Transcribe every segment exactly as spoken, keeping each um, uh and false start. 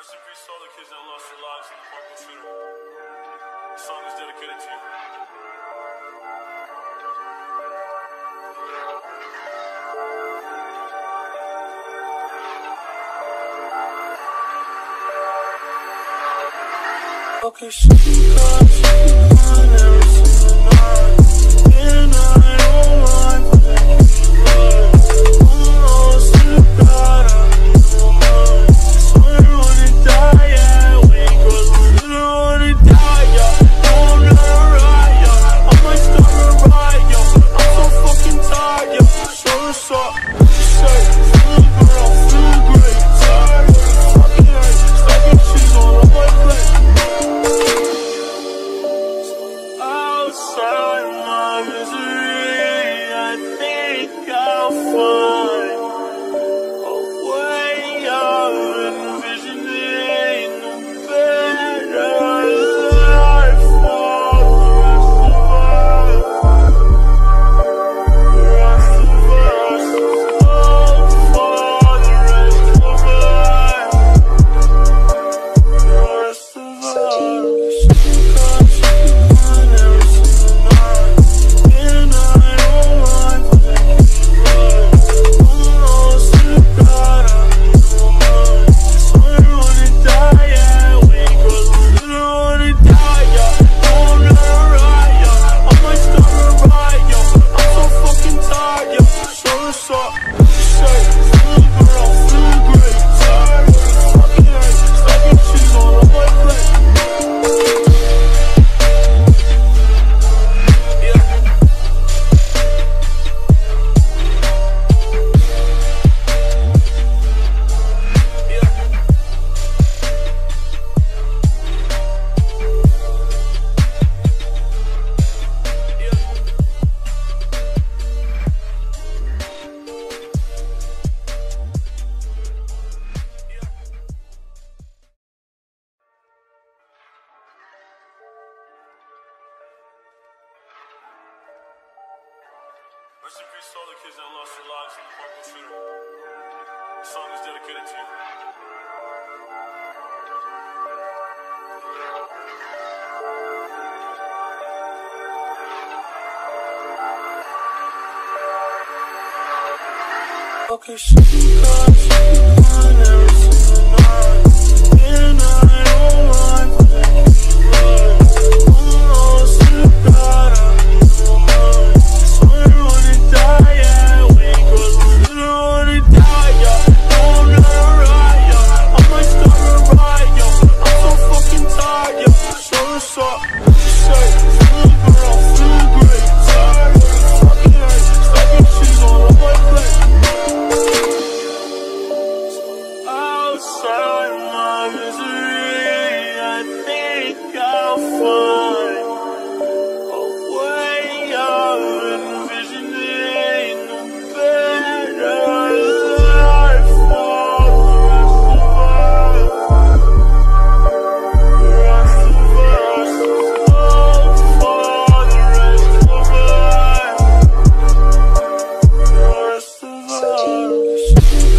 Rest in peace to all the kids that lost their lives in the Parkland shooter. This song is dedicated to you. Okay, she got you every single night, and I don't mind when you lie. I'm lost in the God, I'm your mind. So I don't wanna die, yeah, we cause we don't wanna die, yeah. No, I'm not alright, yeah. I might start a riot, yeah. I'm so fucking tired, yeah. So what's up? Say, feel good, I feel great. Tired of the fucking hate, stacking cheese all on my plate. Outside my misery, I think I'll find a way of envisioning a better life for the rest of us. The rest of us, oh, for the rest of us, the rest of us. Rest in peace to all the kids that lost their lives in the Parkland shooter. This song is dedicated to you. Okay, she got you every single night, and I don't mind when you lie. I'm lost in the God, I'm your mind. So I don't wanna die, yeah, we cause we don't wanna die, yeah. No, I'm not alright, yeah. I might start a riot, yeah. I'm so fucking tired, yeah. So what's up? Say, feel good, I feel great. Tired of the fucking hate, stacking cheese all on my plate. Outside my misery, I think I'll find a way of envisioning a better life for the rest of us. The rest of us, oh, for the rest of us, the rest of us.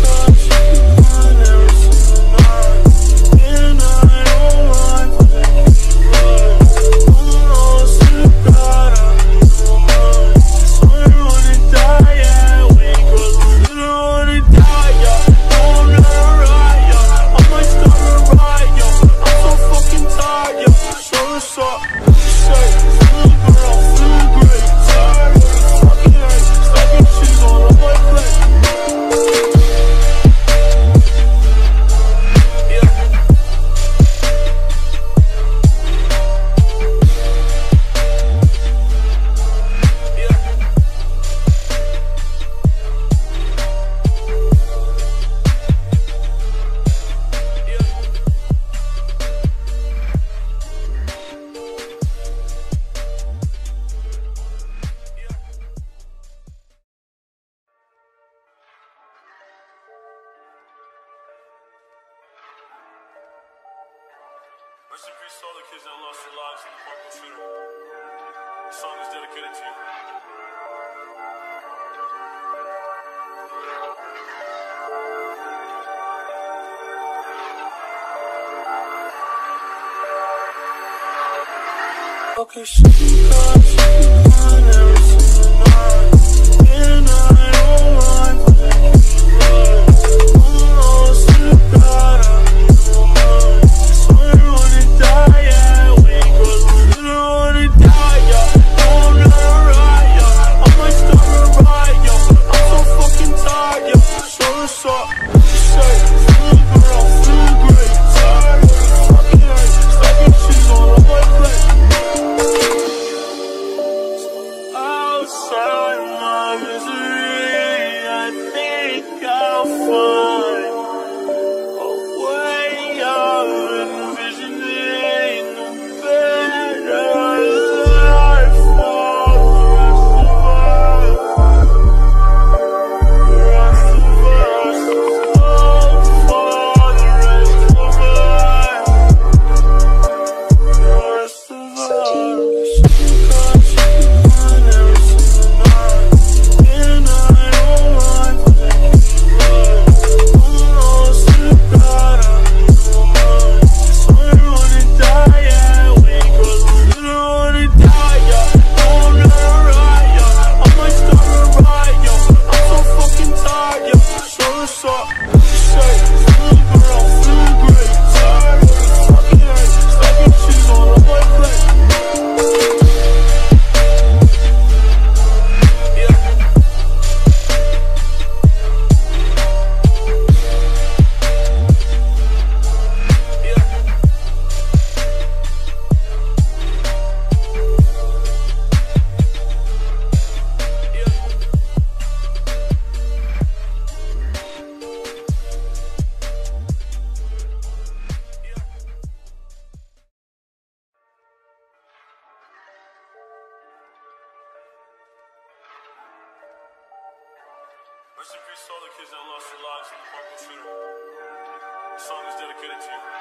Rest in peace to all the kids that lost their lives in the Parkland shooter. This song is dedicated to you. Okay, she got mine every single night, and I don't mind playing right. I'm lost in the God, I'm your mind. So I don't wanna die, yeah, we ain't close, we don't wanna die, yeah. No, I'm not right, yeah. I might start a riot, yeah. I'm so fucking tired, yeah. So what's up? Say, feeling good, I'm feeling great. Tired, fucking hurt, stacking cheese on all my plate. Outside my misery, I think I'll find a way of envisioning a better life for the rest of us. The rest of us, oh, for the rest of us, the rest of us. Rest in peace to all the kids that lost their lives in the Parkland shooting. This song is dedicated to you.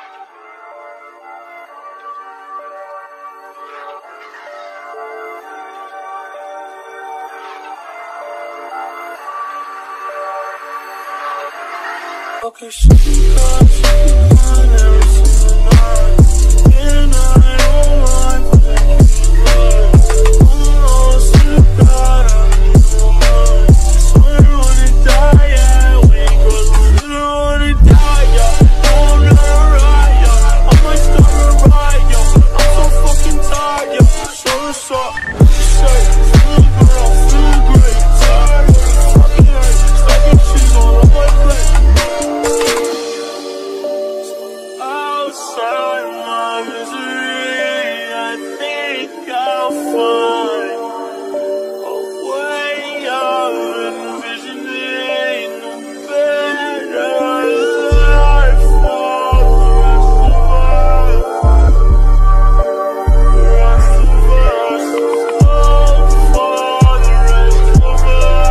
Okay, she got mine every single night, and I don't mind playing right. I'm lost in the God, I'm your mind. So I don't wanna die, yeah, we ain't close, we don't wanna die, yeah. No, I'm not right, yeah. I might start a riot, yeah. I'm so fucking tired, yeah. So what's up? Say, feeling good, I'm feeling great. Tired, fucking hurt, stacking cheese on all my plate. Outside my misery, I think I'll find a way of envisioning a better life for the rest of us. The rest of us, oh, for the rest of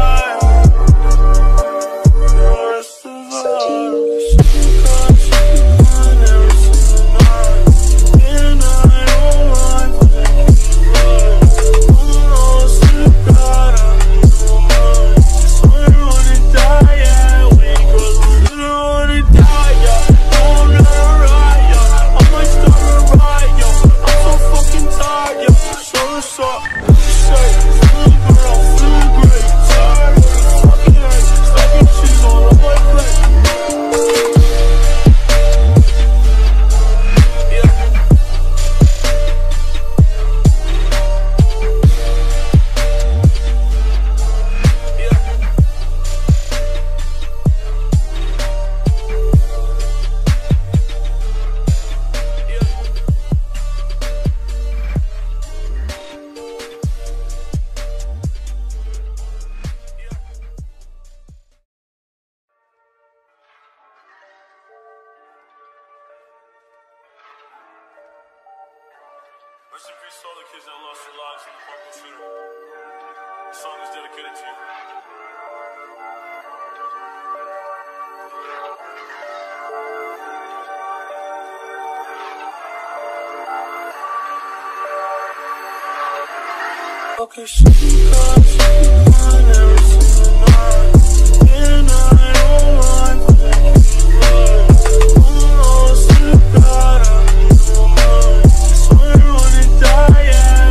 us, the rest of us. Mine every single night, and I don't mind playing right. I'm lost in the God, I'm your mind. So I don't wanna die, yeah, we ain't close, we don't wanna die, yeah. No, I'm not right, yeah. I might start a riot, yeah. I'm so fucking tired, yeah. So what's up? Say, feeling good, I'm feeling great. Tired, fucking hurt, stacking cheese on all my plate. Rest in peace to all the kids that lost their lives in the Parkland shooting. This song is dedicated to you. Okay, she got mine every single night, and I don't mind playing right. I'm lost in the God, I'm your mind. So I don't wanna die, yeah.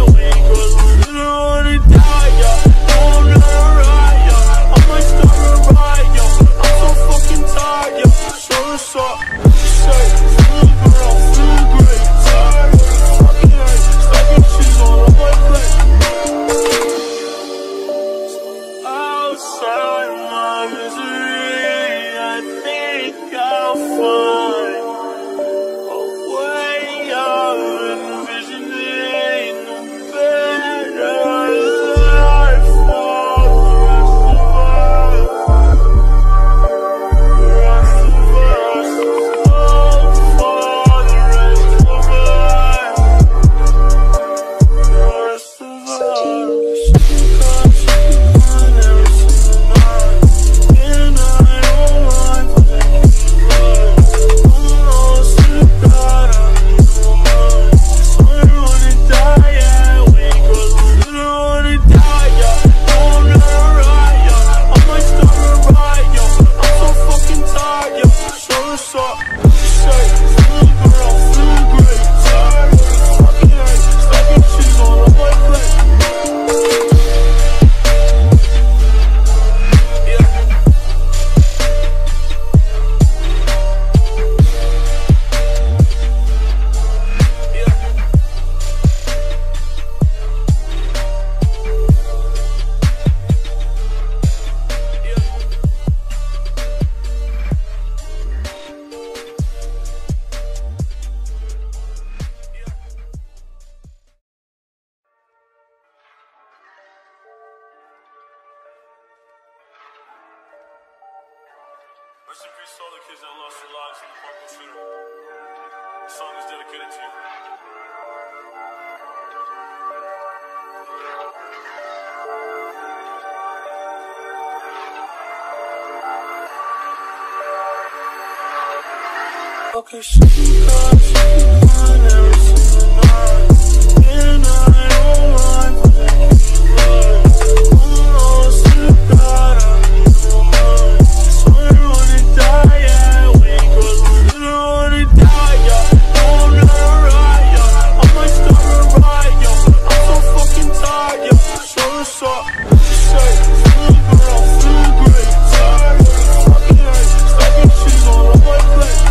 Rest in peace to all the kids that lost their lives in the Parkland shooting. The song is dedicated to you. Okay, sometimes I never seen mine, and I don't mind playing right. Almost to God, I'm no mind. So I don't wanna die, yeah. We ain't cause we don't wanna die, yeah. No, I'm not alright, yeah. I might start a riot, yeah. I'm so fucking tired, yeah. So what's up? Say, feel good, I feel great. Tired, fucking hate. Stacking cheese on all my plate.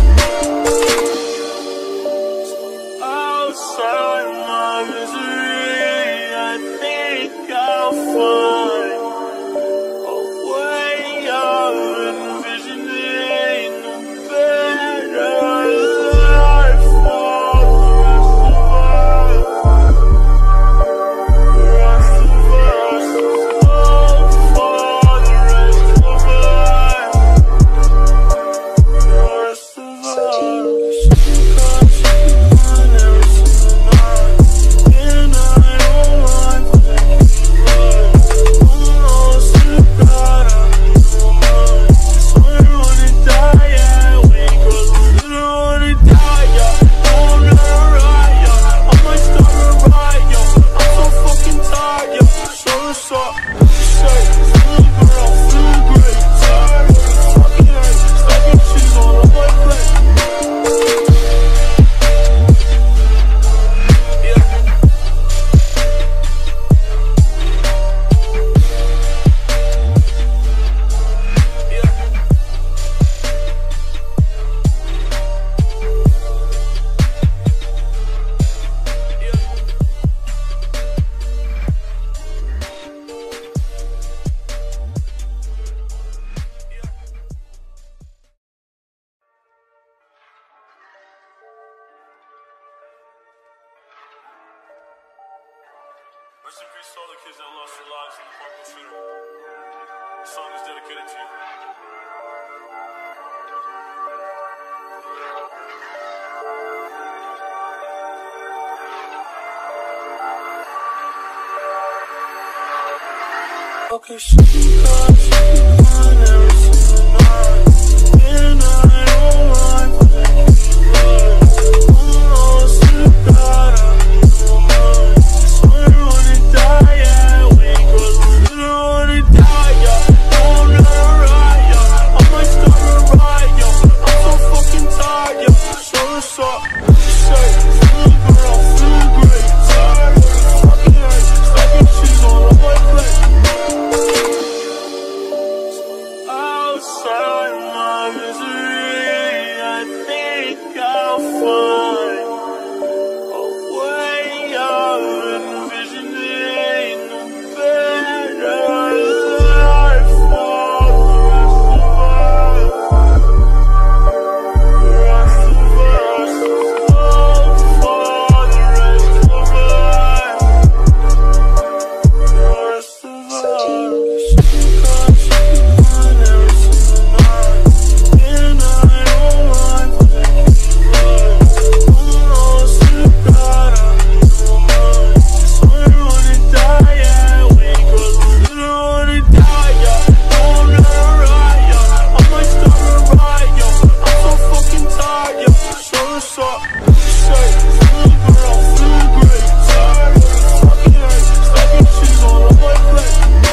Outside my misery, I think I'll find a way of envisioning a better life for the rest of us. The rest of us, oh, for the rest of us, the rest of us. Rest in peace to all the kids that lost their lives in the Parkland shooting. The song is dedicated to you. Okay, sometimes I never seen mine, and I don't mind playing right. Almost to God, I'm no mind. So I don't wanna die, yeah. We ain't cause we don't wanna die, yeah. No, I'm not alright, yeah. I might start a riot, yeah. I'm so fucking tired, yeah. So what's up? Say, feel good, I feel great. Tired, fucking hate. Stacking cheese on all my plate. Outside my misery, I think I'll find a way of envisioning a better life for the rest of us. The rest of us, oh, for the rest of us, the rest of us. Sometimes I never seen mine, and I don't mind playing right. Almost to God, I'm no mind. So I don't wanna die, yeah. We ain't cause we don't wanna die, yeah. No, I'm not alright, yeah. I might start a riot, yeah. I'm so fucking tired, yeah. So what's up? Say, feel good, I feel great. Tired, fucking hate. Stacking cheese on all my plate.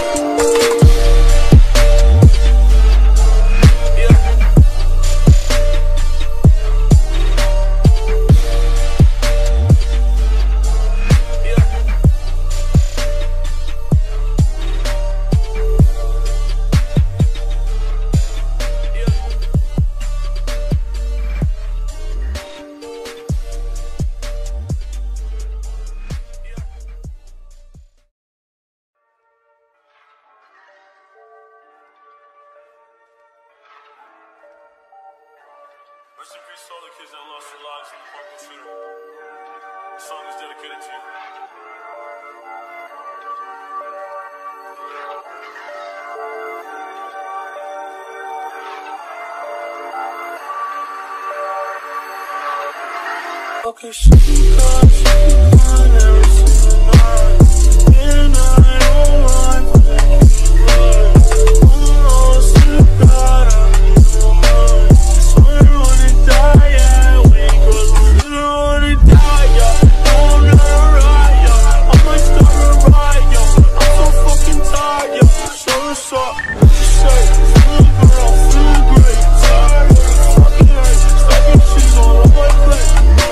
Rest in peace to all the kids that lost their lives in the Parkland shooting. The song is dedicated to you. Okay, she got I never seen mine, and I don't want to run. Oh, still got on my mind. So I don't wanna die, yeah. We cause we don't wanna die, yeah. Oh, I'm not right, yeah. I might start a riot, yeah. I'm so fucking tired, yeah. So what's up? Say, feel girl, feel great. Tired of the fucking hate. Stacking cheese all on my plate.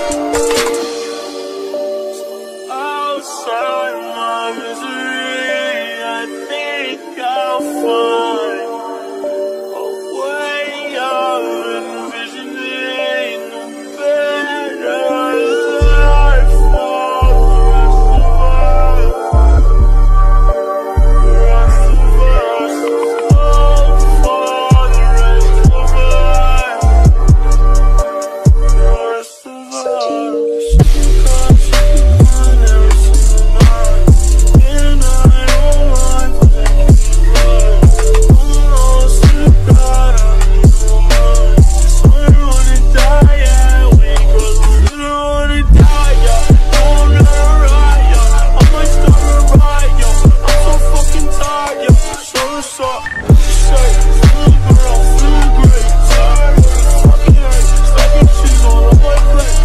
Outside my misery, I think I'll find a way of envisioning a better life for the rest of us. The rest of us, oh, for the rest of us. The rest of us. I never seen mine, and I don't want to run. Oh, still got on my mind. So I don't wanna die, yeah. We cause we don't wanna die, yeah. Oh, I'm not right, yeah. I might start a riot, yeah. I'm so fucking tired, yeah. So what's up? Say, feel girl, feel great. Tired of the fucking hate. Stacking cheese all on my plate.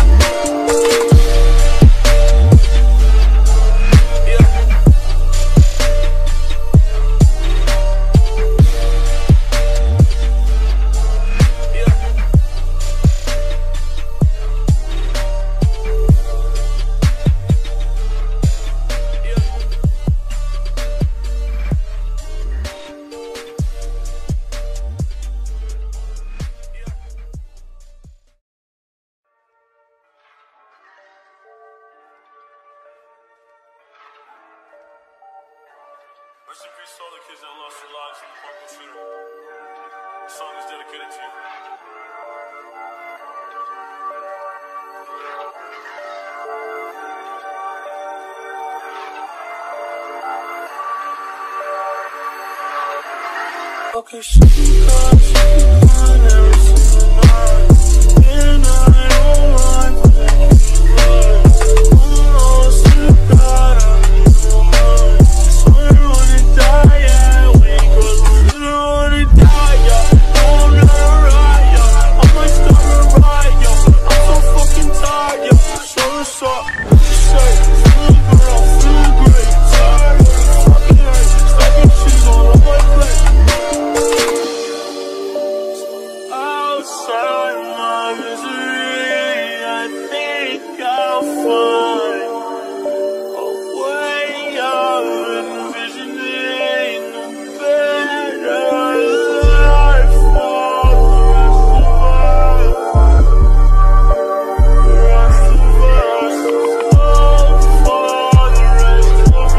Rest in peace to all the kids that lost their lives in the Parkland shooter. This song is dedicated to you. Okay, she got I never seen mine, and I don't want to run. Oh, still got on my mind. So I don't wanna die, yeah. We cause we don't wanna die, yeah. Oh, I'm not right, yeah. I might start a riot, yeah. I'm so fucking tired, yeah. So what's up? Say, feel girl, feel great. Tired of the fucking hate. Stacking cheese all on my plate. Outside my misery, I think I'll find a way of envisioning a better life for the rest of us. The rest of us, oh, for the rest of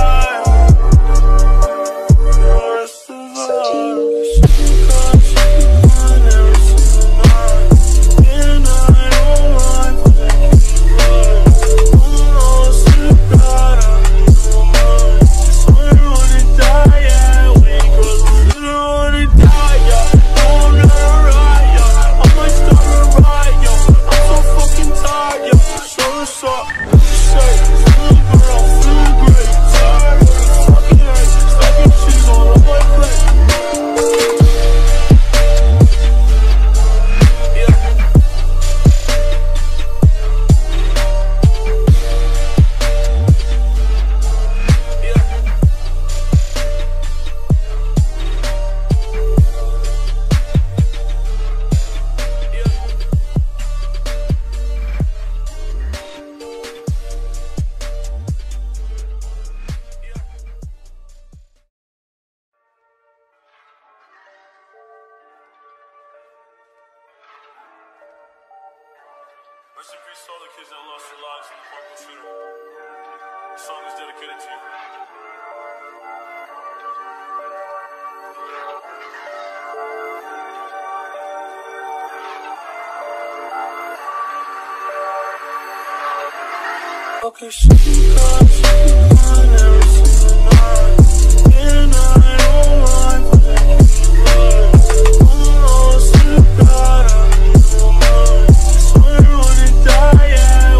us. The rest of us. I never seen mine, and I don't want to run. Oh, still got on my mind. So I don't wanna die, yeah. We cause we don't wanna die, yeah. Oh, I'm not right, yeah. I might start a riot, yeah. I'm so fucking tired, yeah. So what's up? Say, feel girl, feel great. Tired of the fucking hate. Stacking cheese all on my plate. Rest in peace to all the kids that lost their lives in the Parkland shooter. This song is dedicated to you. Okay, she got I never seen mine, and I don't want to run. Oh, still got on my mind. So I don't wanna die, yeah.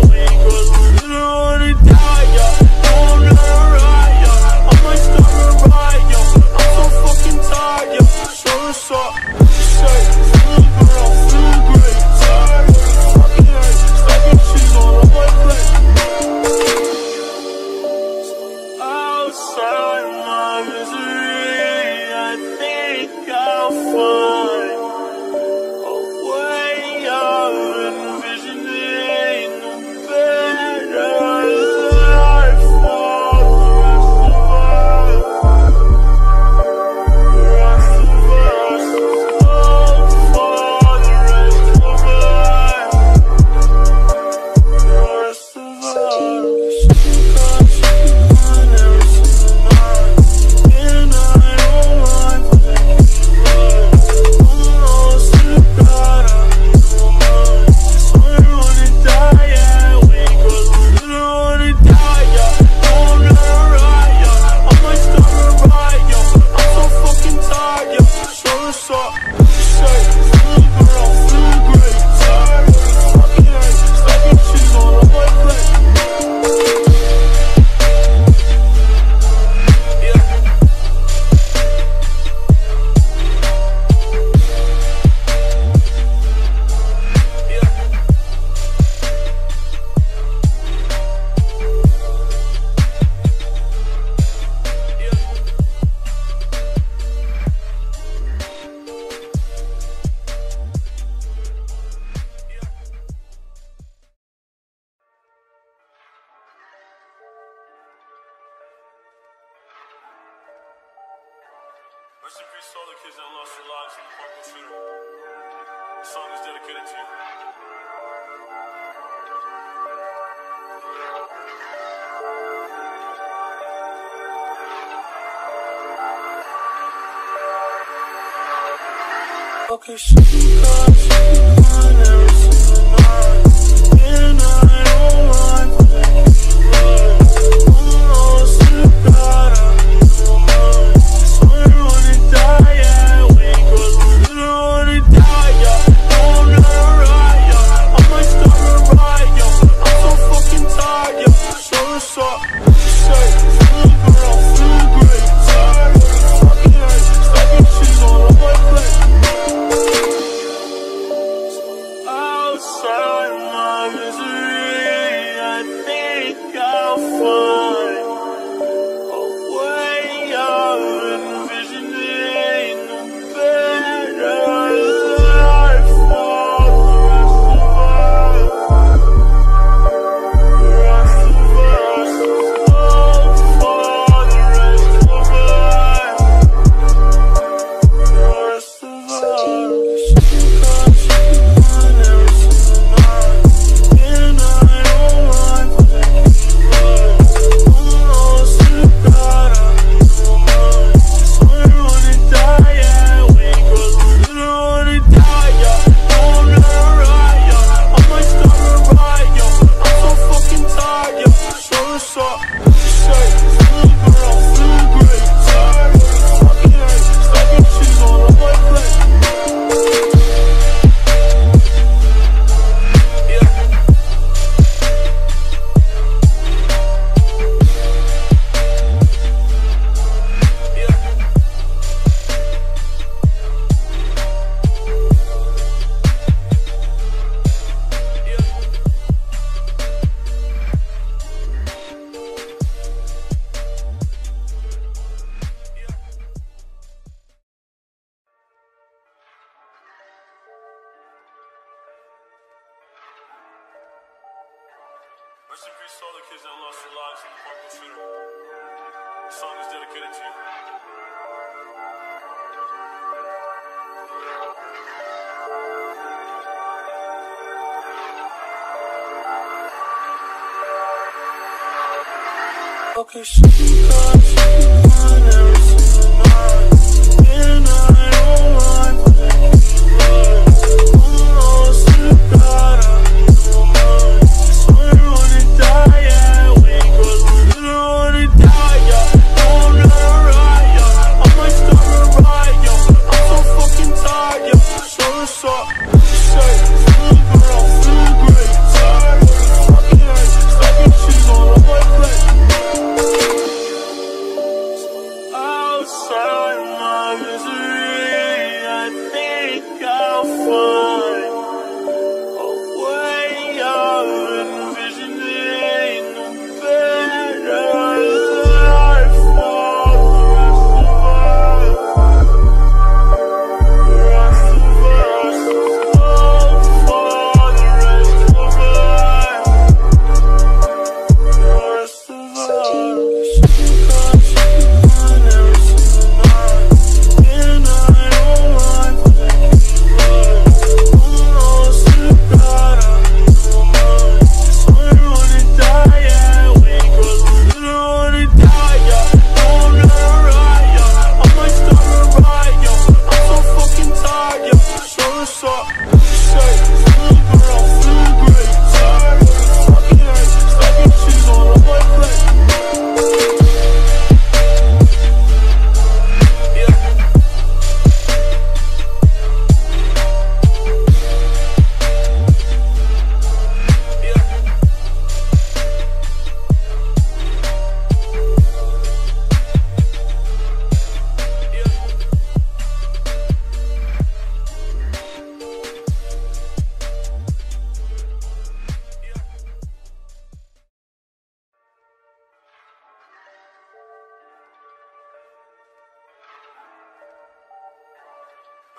I'll find a way of envisioning a better life for the rest of us. The rest of us, oh, for the rest of us. The rest of Rest in peace to all the kids that lost their lives in the Parkland shooting. The song is dedicated to you. Okay, so you got mine every single night, and I don't mind playing right. Oh, still got on your mind. So you wanna die, yeah, we cause we don't wanna die, yeah. Oh, not right, yeah. I might start a riot, yeah. I'm so fucking tired, yeah. So what's up? Say, feel good, I feel great. Tired of the fucking hate. Stacking cheese on my plate. Outside my misery, I think I'll find a way of envisioning a better life for the rest of us. The rest of us, oh, for the rest of us. The rest of us. Rest in peace to all the kids that lost their lives in the Parkland shooting. The song is dedicated to you. Okay, so you got mine every single night, and I don't mind playing right. Oh, still got on your mind. So you wanna die, yeah, we cause we don't wanna die, yeah. Oh, not right, yeah. I might start a riot, yeah. I'm so fucking tired, yeah. So what's up? Say, feel good, I feel great. Tired of the fucking hate. Stacking cheese on my plate. I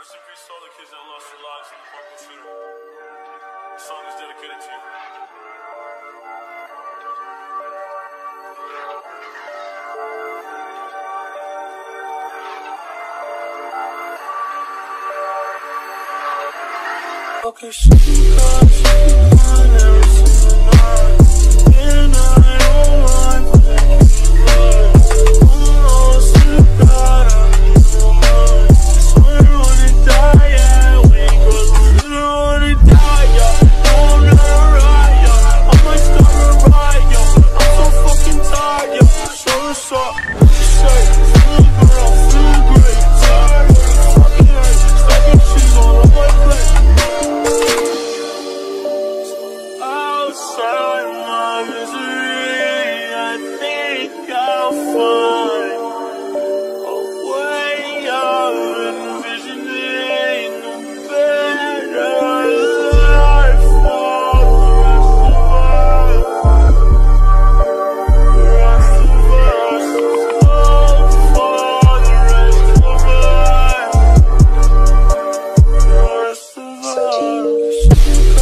Rest in peace to all the kids that lost their lives in the Parkland shooting. This song is dedicated to you. Okay, so cause I never seen mine, and I don't mind playing right. Almost to God, I'm your mind. Swear I wanna die, yeah, we cause we don't wanna die, yeah. I'm not right, yeah. I might start a riot, yeah. I'm so fucking tired, yeah. So what's up? Say, feel good, I feel great. Tired of the fucking hate. Stacking cheese all on my plate. Outside my misery, I think I'll find a way of envisioning a better life for the rest of us. The rest of us, oh, for the rest of us, the rest of us.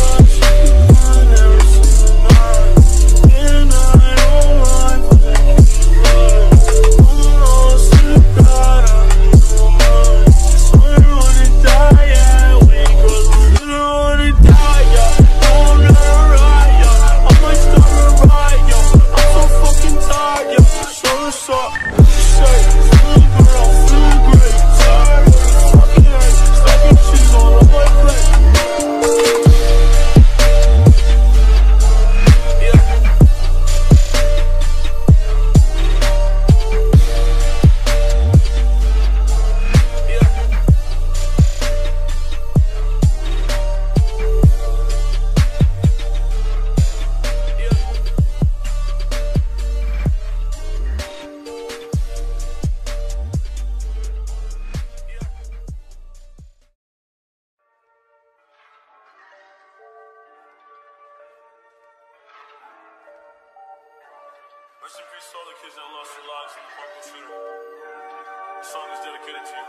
Rest in peace to all the kids that lost their lives in the Parkland shooting. This song is dedicated to you.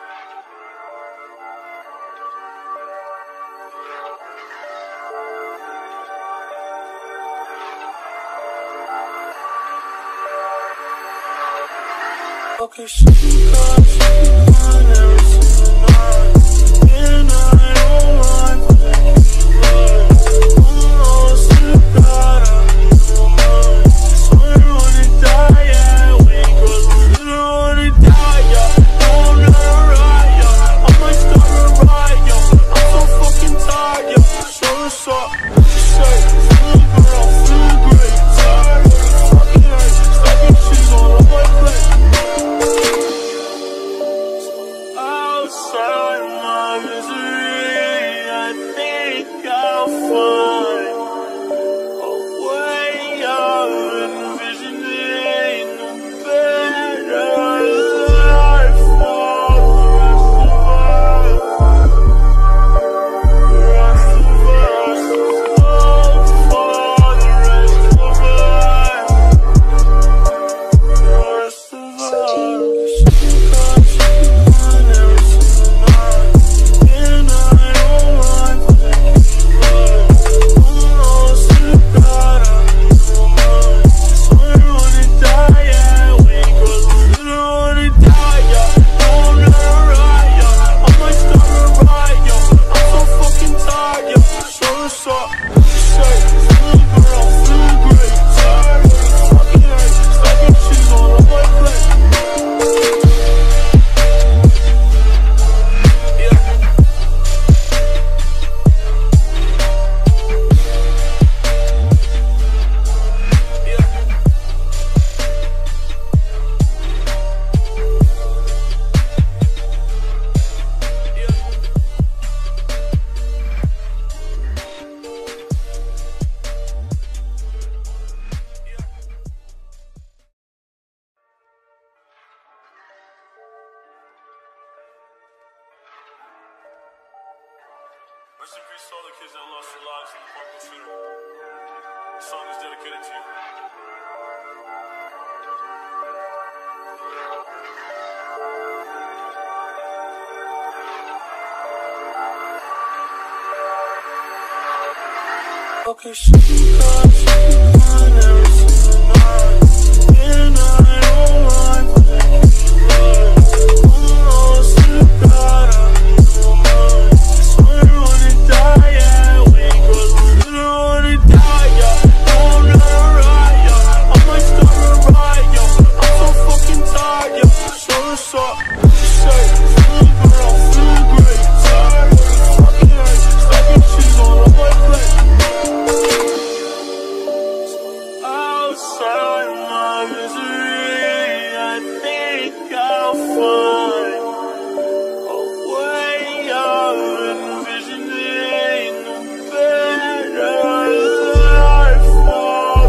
Okay, so cause I never seen mine, and I don't mind playing right. Almost to God, I'm your mind. Swear I wanna die, yeah, we cause we don't wanna die, yeah. I'm not right, yeah. I might start a riot, yeah. I'm so fucking tired, yeah. So what's up? Say, feel good, I feel great. Tired of the fucking hate. Stacking cheese all on my plate. Outside my misery, I think I'll find a way of envisioning a better life for the rest of us. The rest of us, oh, for the rest of us, the rest of us. Cause I never seen mine, and I don't mind playing right. Almost to God, I'm your mind. Swear I wanna die, yeah, we cause we don't wanna die, yeah. I'm not right, yeah. I might start a riot, yeah. I'm so fucking tired, yeah. So what's up? Say, feel good, I feel great. Tired of the fucking hate. Stacking cheese all on my plate. Rest in peace to all the kids that lost their lives in the Parkland shooting. This song is dedicated to you. Okay, she got mine, every single night, and I don't mind playing right. Almost forgot I'm your mind. Swear I wanna die, yeah, we cause we don't wanna die, yeah. I'm not right, yeah, I might start a riot, yeah. I'm so fucking tired, yeah. So what's up? Say, feeling good, I'm feeling great. Tired, fucking hate, stacking cheese on all my plate. Outside my misery, I think I'll find a way of envisioning a better life for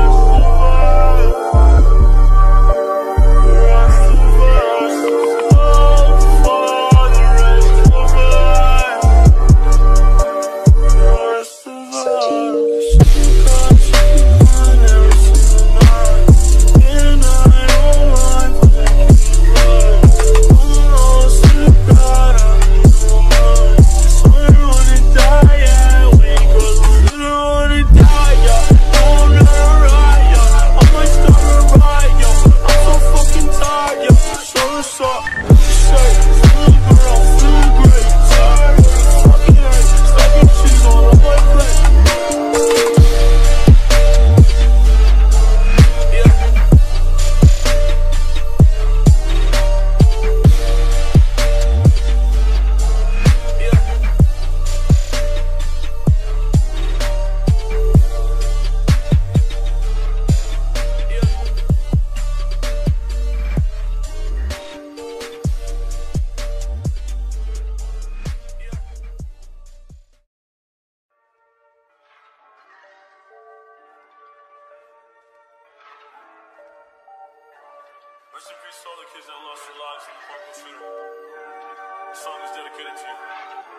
the rest of us. The rest of us, oh, for the rest of us, the rest of us. Rest in peace to all the kids that lost their lives in the Parkland shooting. This song is dedicated to you.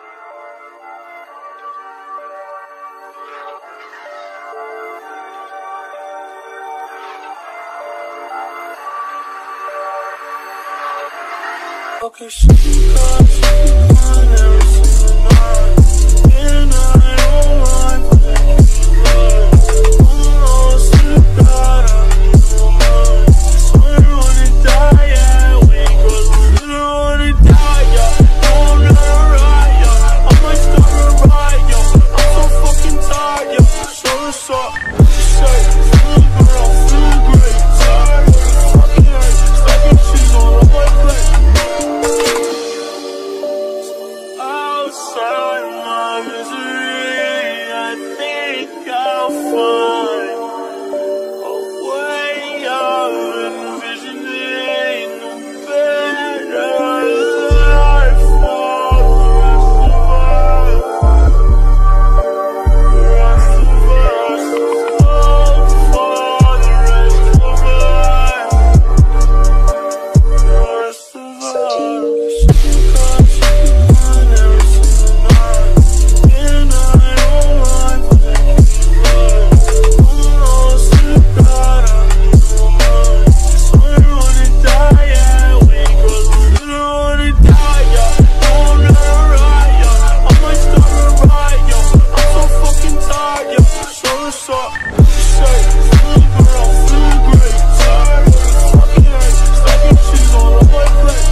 Okay, she got mine, every single night, and I don't mind playing right. Almost forgot I'm your mind. Swear I wanna die, yeah, we cause we don't wanna die, yeah. I'm not right, yeah, I might start a riot, yeah. I'm so fucking tired, yeah. So what's up? Say, feeling good, I'm feeling great. Tired, fucking hate, stacking cheese on all my plate. Outside my misery, I think I'll find a way of envisioning a better life for the rest of us. The rest of us, oh, for the rest of us, the rest of us. Mine, every single night, and I don't mind playing right. Almost forgot I'm your mind. Swear I wanna die, yeah, we cause we don't wanna die, yeah. I'm not right, yeah, I might start a riot, yeah. I'm so fucking tired, yeah. So what's up? Say, feeling good, I'm feeling great. Tired, fucking hate, stacking cheese on all my plate.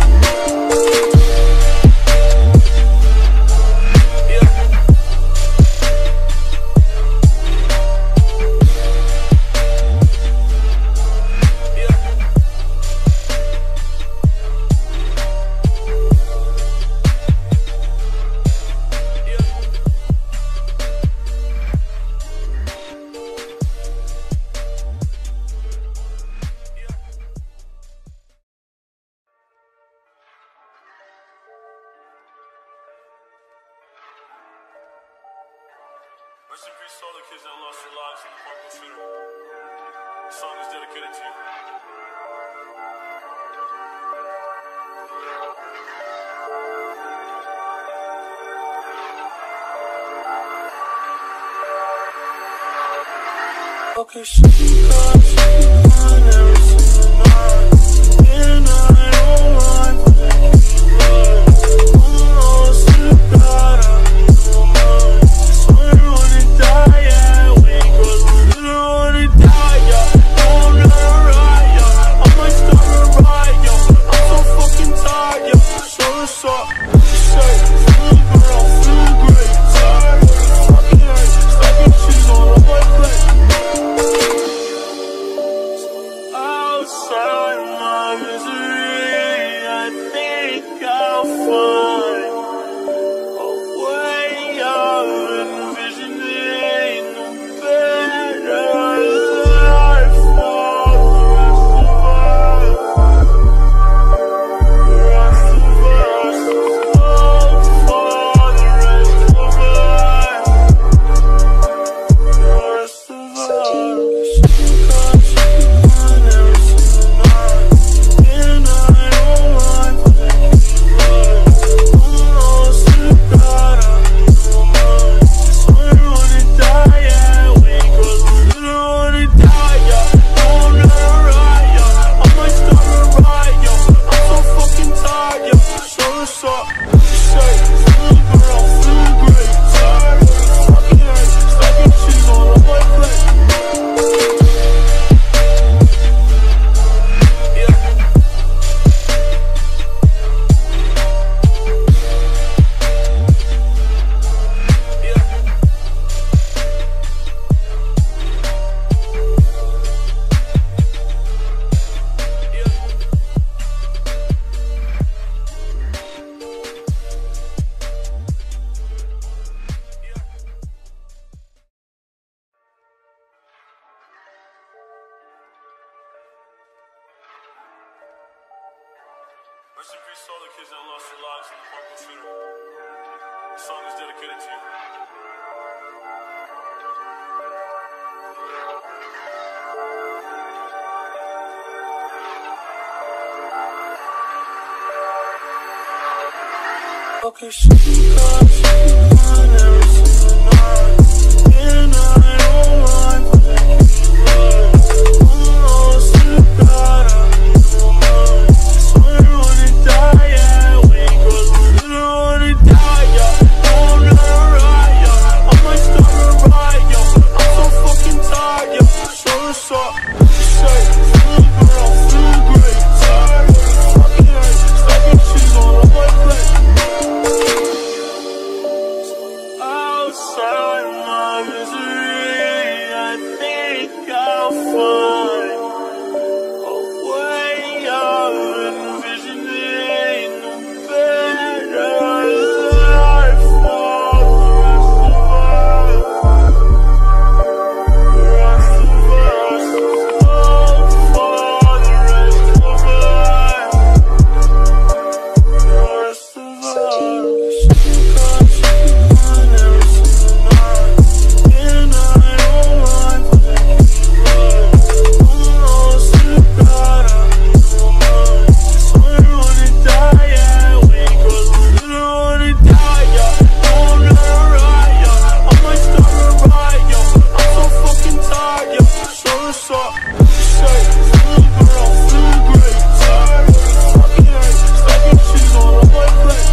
Rest in peace to all the kids that lost their lives in the Parkland shooting. This song is dedicated to you. Okay, she got mine, every single night, and I don't mind playing right. Almost forgot I'm your mind. Swear I wanna die, yeah. stop. Say, feel good, I feel great. Tired of the fucking hate. Stacking cheese all on my plate. Outside my misery, I think I'll find a way of envisioning a better life for the rest of us. The rest of us. Oh, for the rest of us. The rest of us. Cause I never seen mine, and I don't want to run. Almost to God, I'm no mine. So I don't wanna die, yeah, we cause we don't wanna die, yeah. I'm not right, yeah. I might start a riot, yeah. I'm so fucking tired, yeah. So what's up? Say, feel good, I feel great. Tired of the fucking hate. Stacking cheese all on my plate. Rest in peace to all the kids that lost their lives in the Parkland shooter. This song is dedicated to you. Okay, so cause I never seen mine, and I don't want to run. Almost to God, I'm no mine. So I don't wanna die, yeah, we cause we don't wanna die, yeah. I'm not right, yeah. I might start a riot, yeah. I'm so fucking tired, yeah. So what's up? Say, feel good, I feel great. Tired of the fucking hate. Stacking cheese all on my plate. Outside my misery, I think I'll find a way of envisioning a better life for the rest of us. The rest of us. Oh, for the rest of us. The rest of us. Cause I never seen mine, and I don't want to run. Almost to God, I'm no mine. So I don't wanna die, yeah, we cause we don't wanna die, yeah. I'm not right, yeah. I might start a riot, yeah. I'm so fucking tired, yeah. So what's up? Say, feel good, I feel great. Tired of the fucking hate. Stacking cheese all on my plate.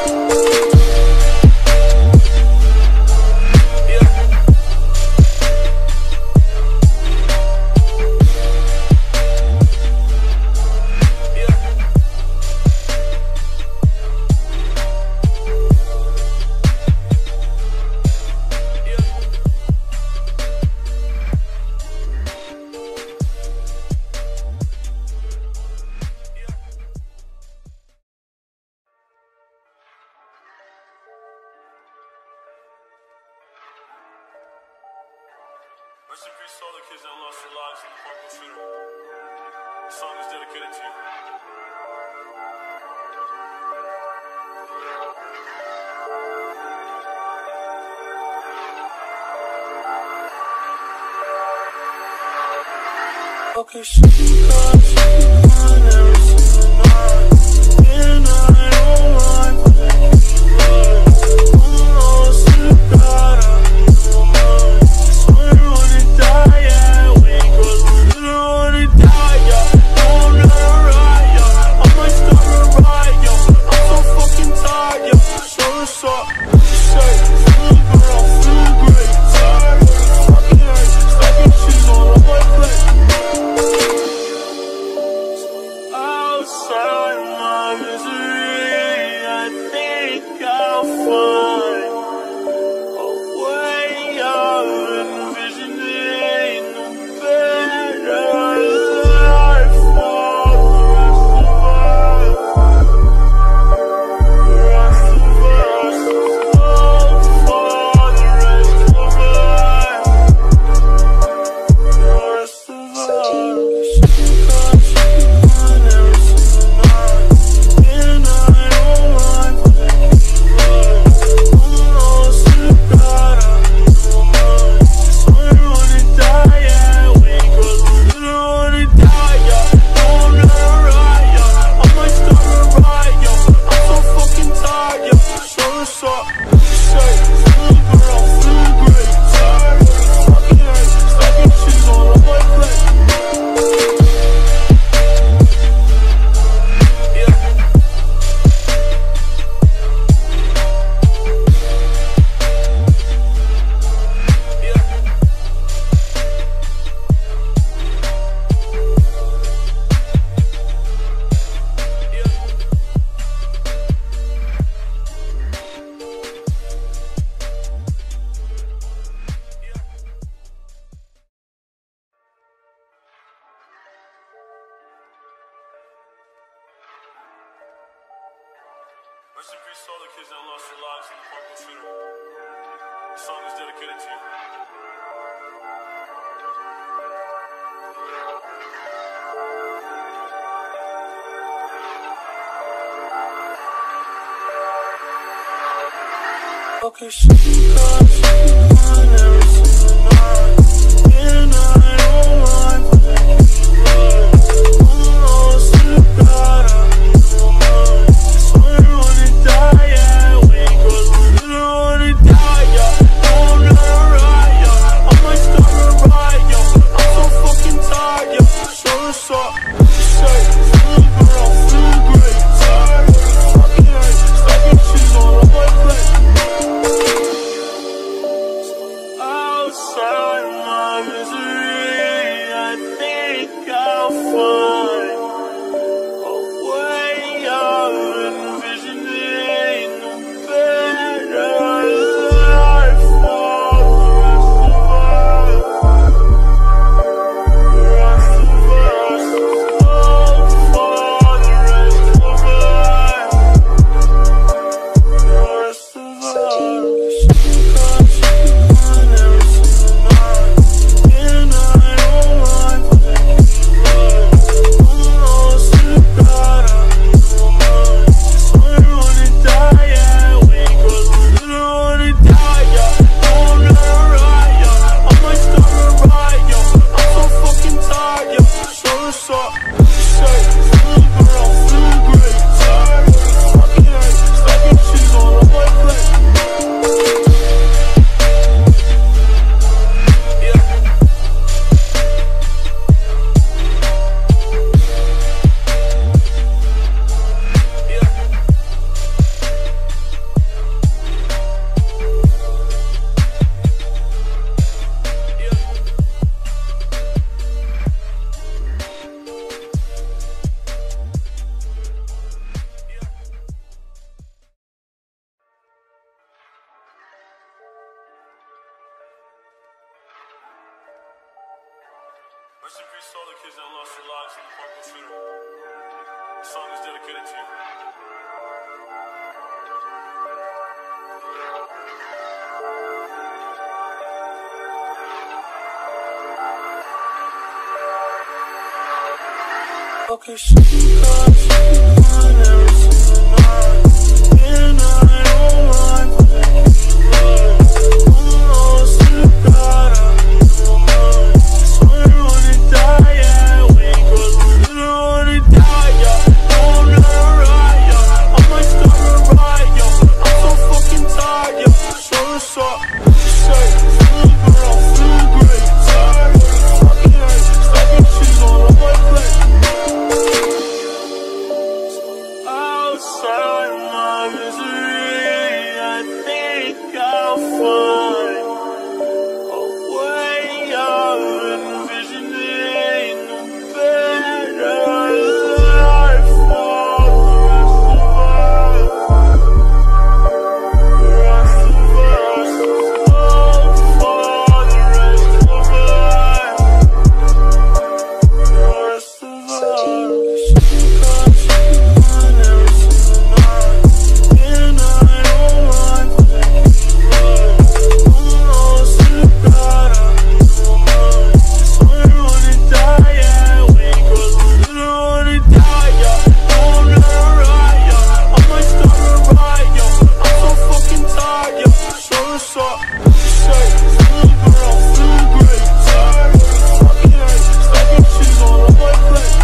Rest in peace to all the kids that lost their lives in the Parkland shooter. This song is dedicated to you. Okay, so cause I never seen mine, and I don't want to run. Almost to God, I'm no mine. So I don't wanna die, yeah, we cause we don't wanna die, yeah. I'm not right, yeah. I might start a riot, yeah. I'm so fucking tired, yeah. So what's up? Say, feel good, I feel great. Tired of the fucking hate. Stacking cheese all on my plate. Outside my misery, Rest in peace to all the kids that lost their lives in the Parkland shooting. The song is dedicated to you. Okay, she got I never seen mine, and I don't want to run. Almost to God, I'm in mine. So I don't wanna die, yeah, wait, cause I don't wanna die, yeah. I'm not right, yeah. I might start a riot, yeah. I'm so fucking tired, yeah. So what's up? Say, feel good, I feel great. Tired of the fucking hate. Stacking cheese all on my plate. Outside my misery, I think I'll find a way of envisioning a better life for the rest of us. The rest of us, oh, for the rest of us. The rest of us. I never seen mine, and I don't want to run. Almost to God, I'm in mine. So I don't wanna die, yeah, wait, cause I don't wanna die, yeah. I'm not right, yeah. I might start a riot, yeah. I'm so fucking tired, yeah. So what's up? Say, feel good, I feel great. Tired of the fucking hate. Stacking cheese all on my plate. Rest in peace to all the kids that lost their lives in the Parkland shooting. The song is dedicated to you. Okay, she got I never seen mine, and I don't want to run. Almost to God, I'm in mine. So I don't wanna die, yeah, wait, cause I don't wanna die, yeah. I'm not right, yeah. I might start a riot, yeah. I'm so fucking tired, yeah. So what's up? Say, feel good, I feel great. Tired of the fucking hate. Stacking cheese all on my plate. Outside my misery, I think I'll find a way of envisioning a better life for the rest of us. The rest of us, oh, for the rest of us. The rest of us. I never seen mine, and I don't want to run. Almost to God, I'm in mine. So I don't wanna die, yeah, wait, cause I don't wanna die, yeah. I'm not right, yeah. I might start a riot, yeah. I'm so fucking tired, yeah. So what's up? Say, feel good, I feel great. Tired of the fucking hate. Stacking cheese all on my plate.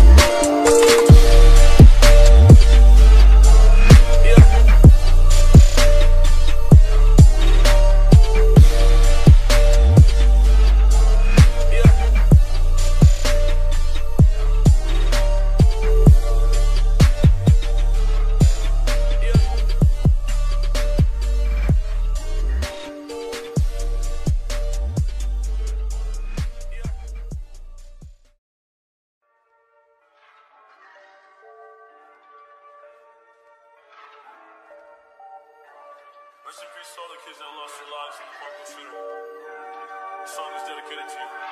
Rest in peace to all the kids that lost their lives in the Parkland shooting. The song is dedicated to you.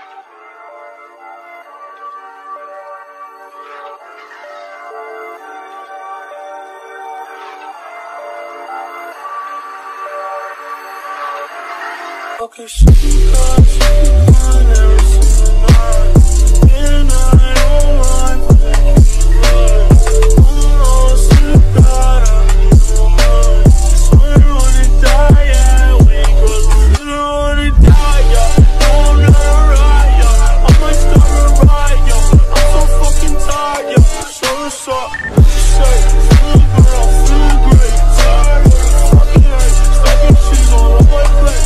Okay, she got I never seen mine, and I don't mind playing right. I'm lost in the God, I'm no mind. So I don't wanna die, yeah, we cause we don't wanna die, yeah. No, I'm not alright, yeah. I might start a riot, yeah. I'm so fucking tired, yeah. So what's up? Say, feel good, I feel great. Tired of the fucking hate, stacking cheese all on my plate.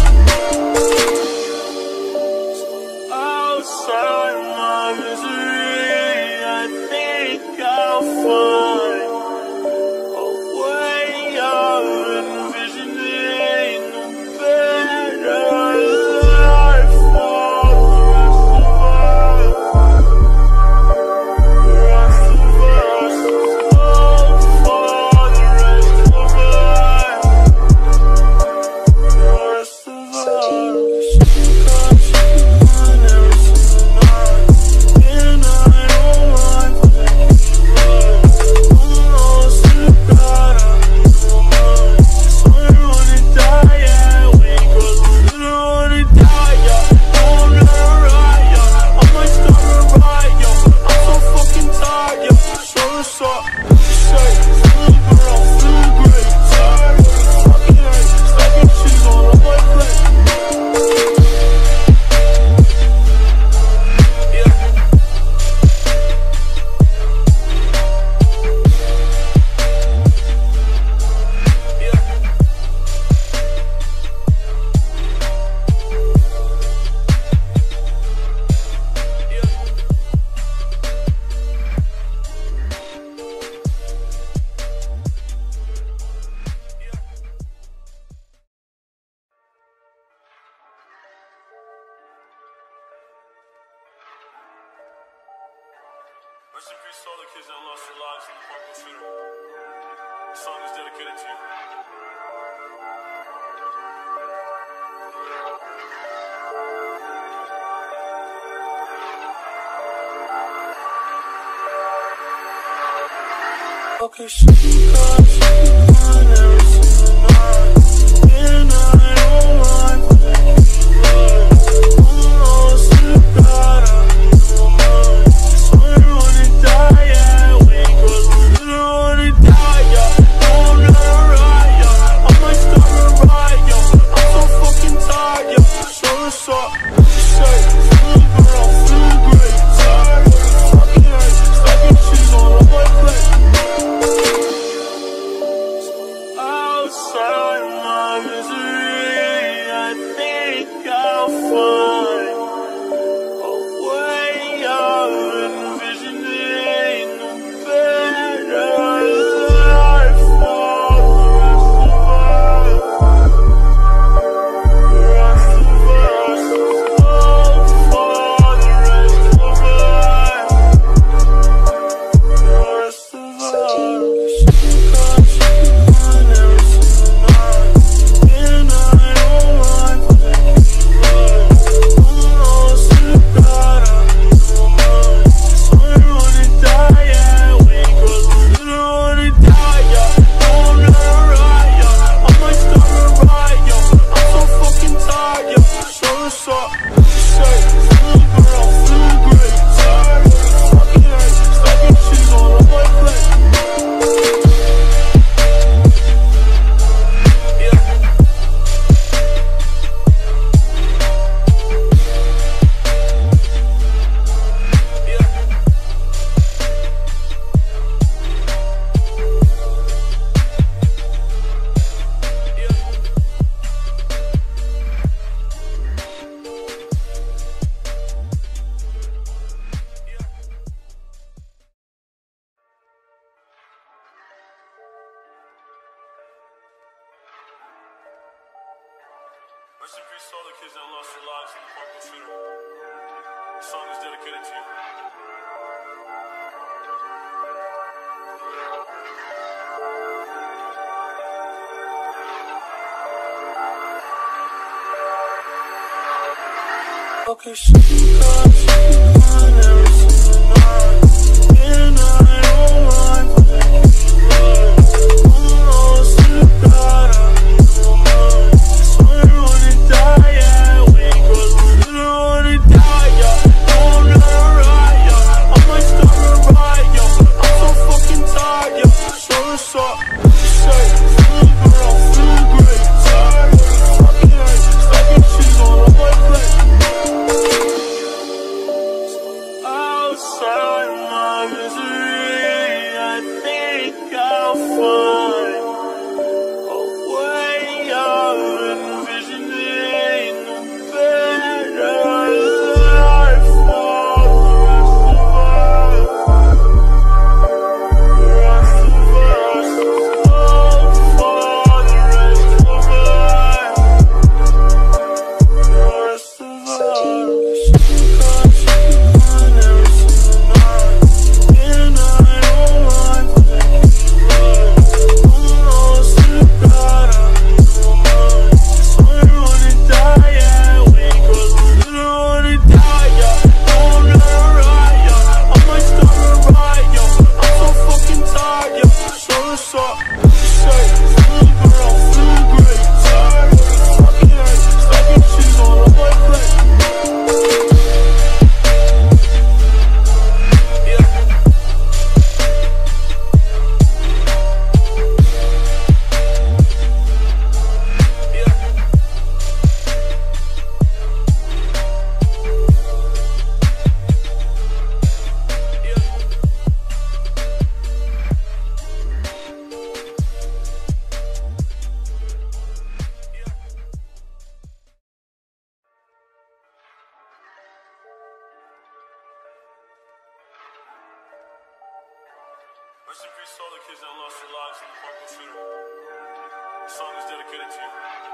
Outside my misery, I think I'll find a way of envisioning a better life for the rest of us. Oh, for the rest of us. The rest of us. I never seen mine, and I don't mind playing right. I'm lost in the God, I'm no mind. So I don't wanna die, yeah, we cause we don't wanna die, yeah. No, I'm not alright, yeah. I might start a riot, yeah. I'm so fucking tired, yeah. So what's up? Say, feel good, I feel great. Tired of the fucking hate, stacking cheese all on my plate. Rest in peace to all the kids that lost their lives in the Parkland shooter. The song is dedicated to you. Okay, she got I never seen mine, and I don't mind playing right. I'm lost in the God, I'm no mind. So I don't wanna die, yeah, we cause we don't wanna die, yeah. No, I'm not alright, yeah. I might start a riot, yeah. I'm so fucking tired, yeah. So what's up? Say, feel good, I feel great. Tired of the fucking hate, stacking cheese all on my plate. Outside my misery, I think I'll find a way of envisioning a better life for the rest of us. The rest of us. Oh, for the rest of us. The rest of us. I never seen mine, and I don't mind playing right. I'm lost in the God, I'm no mind. So I don't wanna die, yeah, we cause we don't wanna die, yeah. No, I'm not alright, yeah. I might start a riot, yeah. I'm so fucking tired, yeah. So what's up? Say, feel good, I feel great. Tired of the fucking hate, stacking cheese all on my plate. Rest in peace to all the kids that lost their lives in the Parkland shooter. The song is dedicated to you. Okay, she got I never seen mine, and I don't mind playing right. I'm lost in the God, I'm no mind. So I don't wanna die, yeah. Rest in peace to all the kids that lost their lives in the Parkland shooting. This song is dedicated to you.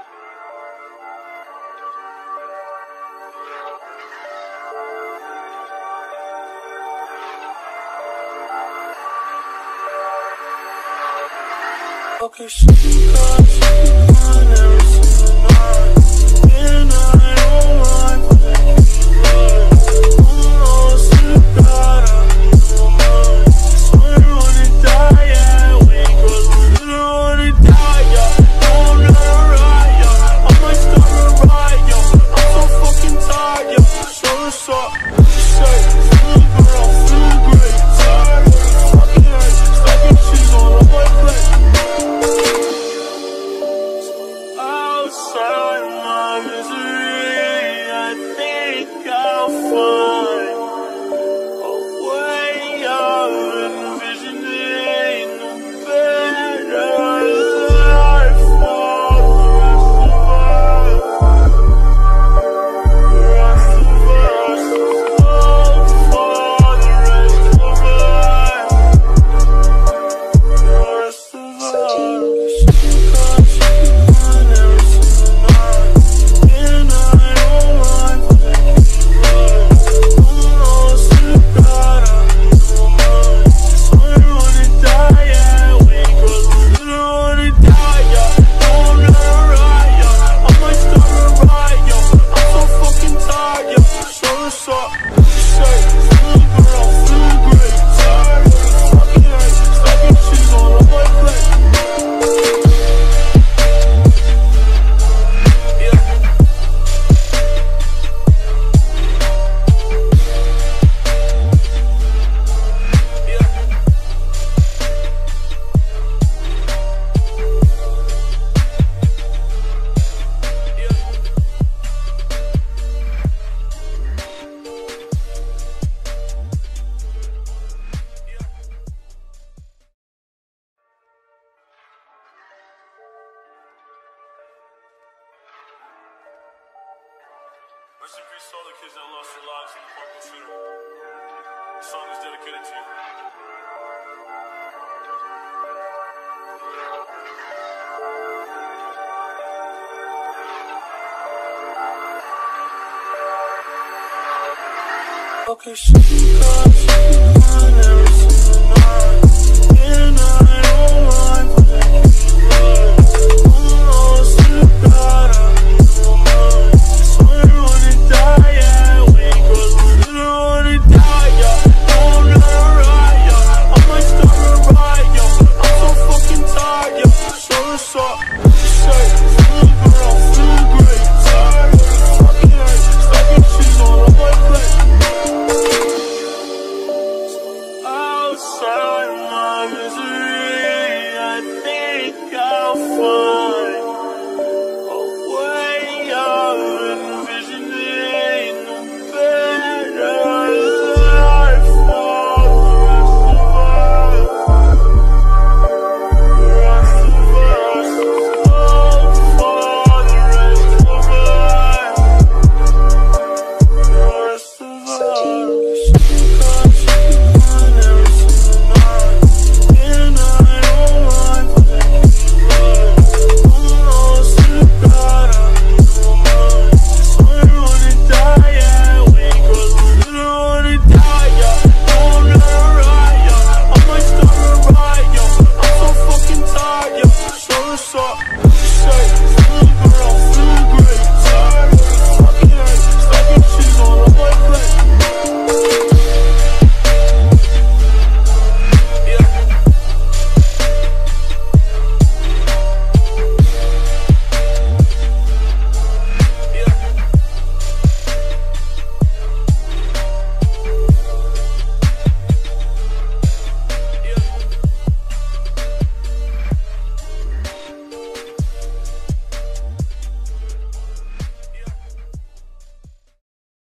Okay, she got on every single night, and I don't mind playing right. Almost to God, I'm your mind. Swear I wanna die, yeah, we cause we don't wanna die, yeah. No, I'm not alright, yeah. I might start a riot, yeah. I'm so fucking tired, yeah. So what's up? Say, feel good, I feel great. Tired of the fucking hate. Stacking cheese all on my plate. Outside my misery, I think I'll find a way of envisioning a better life for the rest of us. The rest of us, oh, for the rest of us. The rest of us. Rest in peace to all the kids that lost their lives in the Parkland shooting. This song is dedicated to you. Okay, she got on every